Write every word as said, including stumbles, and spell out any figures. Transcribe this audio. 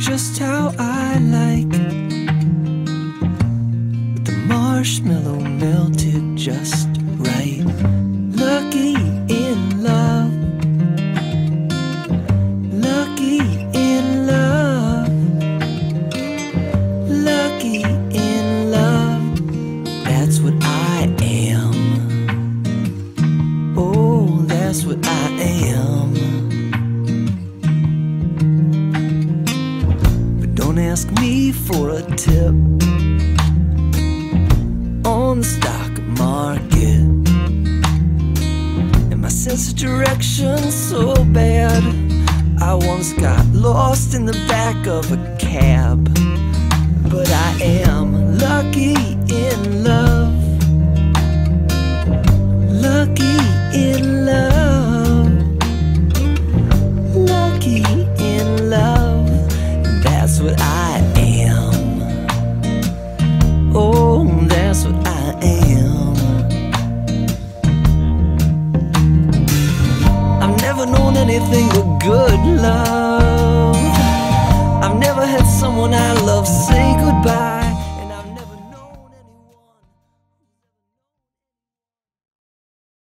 just how I like, with the marshmallow melted just right. Lucky in love, lucky in love, lucky in love. That's what I am. Oh, that's what I am. But don't ask me for a tip on the stock market. And my sense of direction so bad, I once got lost in the back of a cab. But I am lucky in love, lucky in love, lucky in love. That's what I am. Oh, that's what I am. I've never known anything but good love. I've never had someone I love say goodbye.